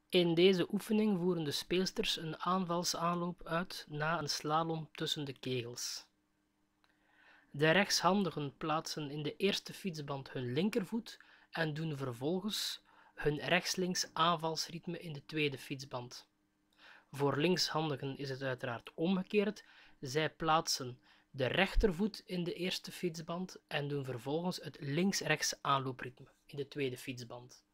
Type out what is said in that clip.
In deze oefening voeren de speelsters een aanvalsaanloop uit na een slalom tussen de kegels. De rechtshandigen plaatsen in de eerste fietsband hun linkervoet en doen vervolgens hun rechts-links aanvalsritme in de tweede fietsband. Voor linkshandigen is het uiteraard omgekeerd. Zij plaatsen de rechtervoet in de eerste fietsband en doen vervolgens het links-rechts aanloopritme in de tweede fietsband.